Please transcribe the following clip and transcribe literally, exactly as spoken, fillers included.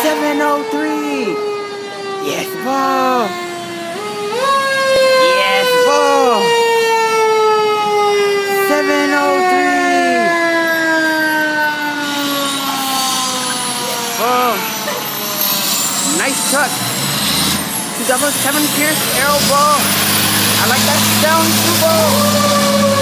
seven oh three. Yes, ball. Yes, ball. seven oh three. Yes, ball. Nice touch. two double seven Pierce arrow ball. I like that sound too, ball.